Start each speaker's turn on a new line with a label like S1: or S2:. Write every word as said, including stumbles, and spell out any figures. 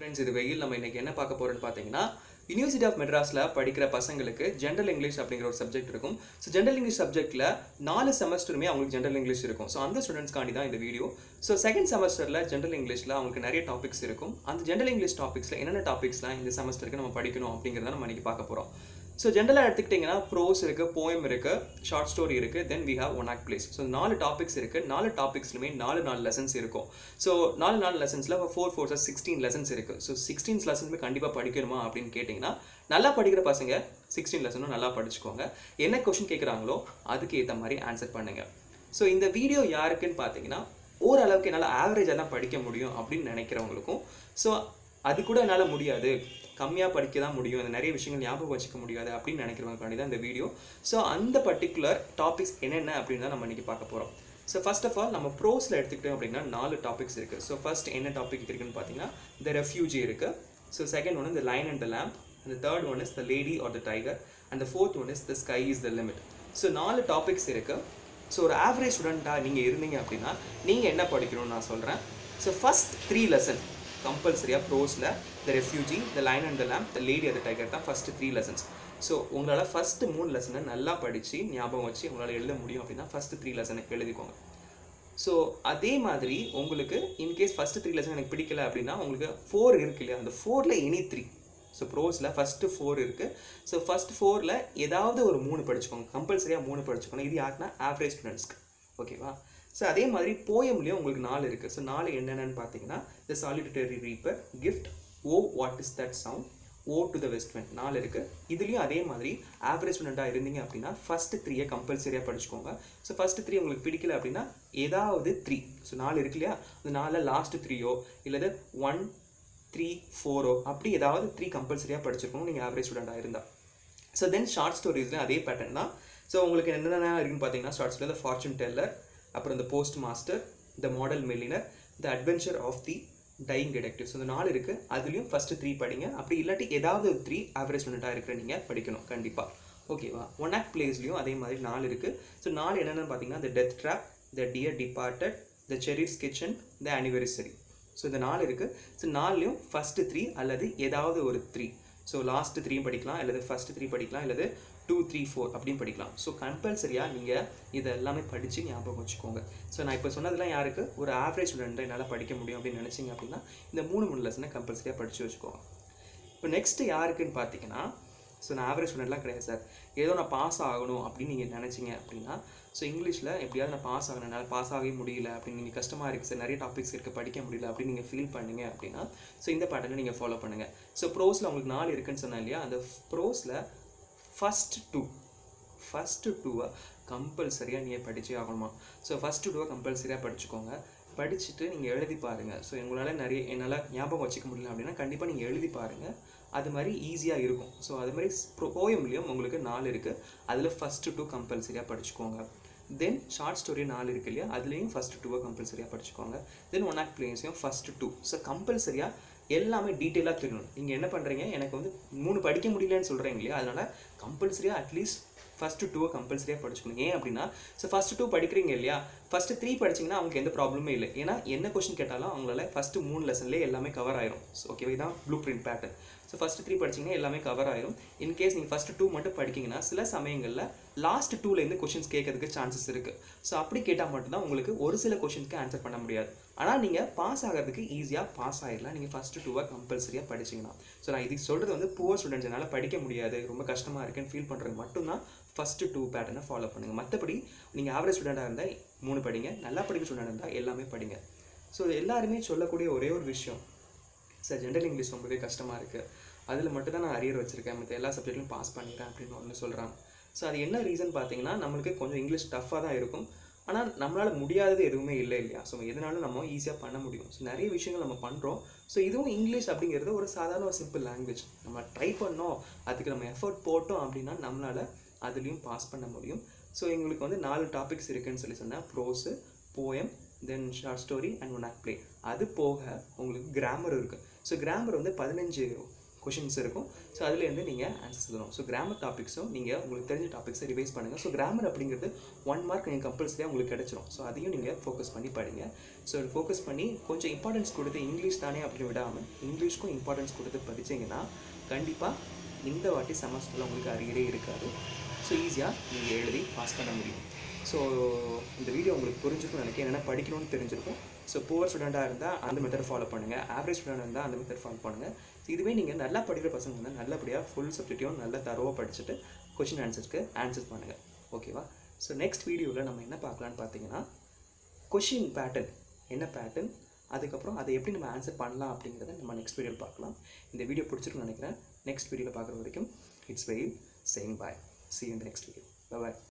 S1: Friends, இது வெயில் நம்ம இன்னைக்கு என்ன பார்க்க போறோம்னு பாத்தீங்கன்னா University of Madrasல படிக்கிற பசங்களுக்கு General English அப்படிங்கற ஒரு சப்ஜெக்ட் இருக்கும். சோ General English சப்ஜெக்ட்ல நாலு செமஸ்டருமே அவங்களுக்கு General English இருக்கும். சோ அந்த ஸ்டூடண்ட்ஸ் காண்டி தான் இந்த வீடியோ. சோ செகண்ட் செமஸ்டர்ல General Englishல அவங்களுக்கு நிறைய டாபிக்ஸ் இருக்கும். அந்த General English டாபிக்ஸ்ல என்னென்ன டாபிக்ஸ்லாம் இந்த செமஸ்டருக்கு நம்ம படிக்கணும் அப்படிங்கறத நம்ம இன்னைக்கு பார்க்க போறோம். So generally எடுத்துக்கிட்டீங்கன்னா prose இருக்கு, poem இருக்கு, short story இருக்கு, then we have one act plays. So நாலு டாபிக்ஸ் இருக்கு. நாலு டாபிக்ஸ்லயே நாலு நாலு லெசன்ஸ் இருக்கும். So நாலு நாலு லெசன்ஸ்ல four four sixteen லெசன்ஸ் இருக்கு. So sixteen லெசன்ஸ்மே கண்டிப்பா படிக்கணுமா அப்படினு கேட்டிங்கனா நல்லா படிக்கிற பசங்க sixteen லெசனும் நல்லா படிச்சுக்கோங்க. என்ன क्वेश्चन கேக்குறாங்களோ அதுக்கு ஏத்த மாதிரி ஆன்சர் பண்ணுங்க. So இந்த வீடியோ யாருக்குன்னு பாத்தீங்கன்னா ஓரளவுக்கு என்னால ஆவரேஜா தான் படிக்க முடியும் அப்படினு நினைக்கிறவங்களுக்கும் so அது கூட என்னால முடியாது கம்மியா படிக்க தான் முடியும் அந்த நிறைய விஷயங்கள் ஞாபகம் வச்சுக்க முடியாது அப்படி நினைக்கிறவங்களுக்காண்டி தான் இந்த வீடியோ சோ அந்த பர்టిక్యులர் டாபிக்ஸ் என்னென்ன அப்படினு தான் நம்ம இன்னைக்கு பார்க்க போறோம் சோ ஃபர்ஸ்ட் ஆஃப் ஆல் நம்ம ப்ரோஸ்ல எடுத்துக்கிட்டோம் அப்படினா நாலு டாபிக்ஸ் இருக்கு சோ ஃபர்ஸ்ட் என்ன டாபிக் இருக்குன்னு பாத்தீங்கன்னா the refugee இருக்கு so second one the lion and the lamb and the third one is the lady or the tiger and the fourth one is the sky is the limit so நாலு topics இருக்கு so ஒரு average ஸ்டூடண்டா நீங்க இருந்தீங்க அப்படினா நீங்க என்ன படிக்கணும்னு நான் சொல்றேன் so first three lesson compulsory prose la the refugee the lion and the lamb the lady and the tiger தான் first three lessons so உங்களால first மூணு லெசனை நல்லா படிச்சு ஞாபகம் வச்சு உங்களால எழுத முடியும் அப்படினா first three லெசனை எழுதிக்கோங்க so அதே மாதிரி உங்களுக்கு in case first three lesson எனக்கு பிடிக்கல அப்படினா உங்களுக்கு four இருக்கு இல்லையா அந்த four ல any three so prose ல first four இருக்கு so first four ல ஏதாவது ஒரு மூணு படிச்சுக்கோங்க compulsory மூணு படிச்சுக்கோங்க இது யாருன்னா average students ஓகேவா So அதே மாதிரி poemலயே உங்களுக்கு நாலு இருக்கு சோ நாலு என்னென்னன்னு பாத்தீங்கன்னா the solitary reaper gift oh what is that sound oh to the west wind நாலு இருக்கு இதுலயும் அதே மாதிரி average student-ஆ இருந்தீங்க அப்படினா first three கம்பல்சரியா படிச்சுக்கோங்க சோ first three உங்களுக்கு பிடிக்கல அப்படினா ஏதாவது three சோ நாலு இருக்கு இல்லையா அந்த நாலுல லாஸ்ட் three ஓ இல்லது one three four ஓ அப்படி ஏதாவது three கம்பல்சரியா படிச்சுக்கணும் நீங்க average student-ஆ இருந்தா சோ then short stories-ல அதே பேட்டர்ன் தான் சோ உங்களுக்கு என்னென்ன இருக்குன்னு பாத்தீங்கன்னா short story the fortune teller அப்புறம் the postmaster the model millionaire the adventure of the dying detective so இந்த நாலு இருக்கு அதுலயும் first three படிங்க அப்படி இல்லாட்டி ஏதாவது ஒரு three average student-ஆ இருக்கற நீங்க படிக்கணும் கண்டிப்பா ஓகேவா one act plays-லயும் அதே மாதிரி நாலு இருக்கு சோ நாலு என்னன்னு பாத்தீங்கன்னா the death trap the dear departed the sheriff's kitchen the anniversary so இந்த நாலு இருக்கு சோ நாலுலயும் first three அல்லது ஏதாவது ஒரு three so last three படிக்கலாம் அல்லது first three படிக்கலாம் அல்லது two three four அப்படினு படிக்கலாம் சோ கம்பல்சரியா நீங்க இத எல்லாமே படிச்சு ஞாபகம் வச்சுக்கோங்க சோ நான் இப்ப சொன்னதெல்லாம் யாருக்கு ஒரு ஆவரேஜ் ஸ்டூடண்ட் என்னால படிக்க முடியும் அப்படி நினைச்சீங்க அப்படினா இந்த மூணு மூணு லெசனை கம்பல்சரியா படிச்சு வச்சுக்கோங்க இப்போ நெக்ஸ்ட் யாருக்குன்னு பாத்தீங்கன்னா சோ நான் ஆவரேஜ் ஸ்டூடண்ட்லாம் கிடையாது சார் ஏதோ நான் பாஸ் ஆகணும் அப்படி நீங்க நினைச்சீங்க அப்படினா சோ இங்கிலீஷ்ல எப்படியாவது நான் பாஸ் ஆகணும் என்னால பாஸ் ஆகவே முடியல அப்படி நீங்க கஷ்டமா இருக்கு சார் நிறைய டாபிக்ஸ் இருக்கு படிக்க முடியல அப்படி நீங்க ஃபீல் பண்ணீங்க அப்படினா சோ இந்த பேட்டர்னை நீங்க ஃபாலோ பண்ணுங்க சோ ப்ரோஸ்ல உங்களுக்கு நாலு இருக்குன்னு சொன்னேன் இல்லையா அந்த ப்ரோஸ்ல first two first two கம்பல்சரியா நீங்க படிச்சே ஆகணுமா சோ first two கம்பல்சரியா படிச்சுக்கோங்க படிச்சிட்டு நீங்க எழுதி பாருங்க சோ உங்களால நிறைய என்னால ஞாபகம் வச்சுக்க முடியல அப்படினா கண்டிப்பா நீங்க எழுதி பாருங்க அது மாதிரி ஈஸியா இருக்கும் சோ அது மாதிரி போயம்லயும் உங்களுக்கு நாலு இருக்கு அதுல first two கம்பல்சரியா படிச்சுக்கோங்க then short story நாலு இருக்கு இல்லையா அதுலயும் first two கம்பல்சரியா படிச்சுக்கோங்க then one act plays-யும் first two சோ கம்பல்சரியா எல்லாமே டீடைலா தெரியணும் நீங்க என்ன பண்றீங்க எனக்கு வந்து மூணு படிக்க முடியலன்னு சொல்றீங்க இல்லையா அதனால கம்பல்சரியா அட்லீஸ்ட் first two கம்பல்சரியா படிச்சுக்கணும் ஏன் அப்படினா சோ first two படிக்கிறீங்க இல்லையா first three படிச்சீங்கன்னா உங்களுக்கு எந்த ப்ராப்ளமே இல்ல ஏனா என்ன क्वेश्चन கேட்டாலும் அவங்களால first மூணு லெசன்லயே எல்லாமே கவர் ஆயிரும் ஓகேவா இதான் blueprint pattern so first three படிச்சீங்கன்னா எல்லாமே கவர் ஆயிரும் இன் கேஸ் நீங்க first two மட்டும் படிக்கீங்கன்னா சில சமயங்கள்ல லாஸ்ட் two ல இருந்து क्वेश्चंस கேட்கிறதுக்கு சான்சஸ் இருக்கு சோ அப்படி கேட்டா மட்டும் தான் உங்களுக்கு ஒரு சில क्वेश्चंஸ்க்கு ஆன்சர் பண்ண முடியாது ஆனா நீங்க பாஸ் ஆகிறதுக்கு ஈஸியா பாஸ் ஆயிரலாம் நீங்க first two கம்பல்சரியா படிச்சீங்கன்னா சோ நான் இது சொல்றது வந்து புவர் ஸ்டூடண்ட்ஸ்னால படிக்க முடியாது ரொம்ப கஷ்டமா இருக்குன்னு ஃபீல் பண்றவங்க மட்டும் தான் first two பேட்டர்னை ஃபாலோ பண்ணுங்க மத்தபடி நீங்க ஆவரேஜ் ஸ்டூடண்டா இருந்தா மூணு படிங்க நல்லா படிக்கிற ஸ்டூடண்டா இருந்தா எல்லாமே படிங்க சோ எல்லாரும் சொல்லக்கூடிய ஒரே ஒரு விஷயம் சார் ஜெனரல் இங்கிலீஷ் ரொம்பவே கஷ்டமா இருக்கு அதுல மட்டும் தான் நான் அரியர் வச்சிருக்கேன் மத்த எல்லா சப்ஜெக்ட்லயும் பாஸ் பண்ணிட்டேன் அப்படினு ஒன்னு சொல்றாங்க சோ அது என்ன ரீசன் பாத்தீங்கன்னா நமக்கு கொஞ்சம் இங்கிலீஷ் டஃப்பா தான் இருக்கும் ஆனா நம்மளால முடியாதது எதுவுமே இல்ல இல்லையா சோ எதனால நம்ம ஈஸியா பண்ண முடியும் சோ நிறைய விஷயங்கள் நம்ம பண்றோம் சோ இதுவும் இங்கிலீஷ் அப்படிங்கிறது ஒரு சாதாரண ஒரு சிம்பிள் லாங்குவேஜ் நம்ம ட்ரை பண்ணோம் அதுக்கு நம்ம எஃபோர்ட் போட்டோம் அப்படினா நம்மளால அதுலயும் பாஸ் பண்ண முடியும் சோ உங்களுக்கு வந்து நாலு டாபிக்ஸ் இருக்குன்னு சொல்லி சொன்னா prose poem then short story and one act play அது போக உங்களுக்கு கிராமர் இருக்கு சோ கிராமர் வந்து பதினஞ்சு கொஷின்ஸ் இருக்கும். ஸோ அதுலேருந்து நீங்கள் ஆன்சர்ஸ் எழுதணும். ஸோ கிராமர் டாபிக்ஸும் நீங்கள் உங்களுக்கு தெரிஞ்ச டாபிக்ஸை ரிவைஸ் பண்ணுங்கள். ஸோ கிராமர் அப்படிங்கிறது ஒன் மார்க் நீங்கள் கம்பல்சரியாக உங்களுக்கு கிடச்சிரும். ஸோ அதையும் நீங்கள் ஃபோக்கஸ் பண்ணி படிங்க. ஸோ ஃபோக்கஸ் பண்ணி கொஞ்சம் இம்பார்ட்டன்ஸ் கொடுத்து இங்கிலீஷ் தானே அப்படின்னு விடாமல் இங்கிலீஷ்க்கும் இம்பார்ட்டன்ஸ் கொடுத்து படிச்சிங்கன்னா கண்டிப்பாக இந்த வாட்டி செமஸ்டரில் உங்களுக்கு அரியரே இருக்காது. ஸோ ஈஸியாக நீங்கள் எழுதி பாஸ் பண்ண முடியும். ஸோ இந்த வீடியோ உங்களுக்கு புரிஞ்சிருக்கும்னு நினைக்கிறேன். என்னென்னா படிக்கணும்னு தெரிஞ்சிருக்கும். ஸோ புவர் ஸ்டூடெண்ட்டாக இருந்தால் அந்த மெத்தட் ஃபாலோ பண்ணுங்கள். ஆவரேஜ் ஸ்டூடெண்ட் இருந்தால் அந்த மெத்தட் ஃபாலோ பண்ணுங்கள். இதுவே நீங்கள் நல்லா படிக்கிற பசங்க வந்து நல்லபடியாக ஃபுல் சப்ஜெக்டையும் நல்லா தரவாக படிச்சுட்டு கொஷின் ஆன்சர்ஸ்க்கு ஆன்சர்ஸ் பண்ணுங்கள். ஓகேவா? ஸோ நெக்ஸ்ட் வீடியோவில் நம்ம என்ன பார்க்கலான்னு பார்த்தீங்கன்னா கொஷின் பேட்டர்ன் என்ன பேட்டர்ன், அதுக்கப்புறம் அதை எப்படி நம்ம ஆன்சர் பண்ணலாம் அப்படிங்கிறத நம்ம நெக்ஸ்ட் வீடியோவில் பார்க்கலாம். இந்த வீடியோ பிடிச்சிருக்குன்னு நினைக்கிறேன். நெக்ஸ்ட் வீடியோவில் பார்க்குற வரைக்கும் it's Veyil saying bye. See you in the next video. Bye bye.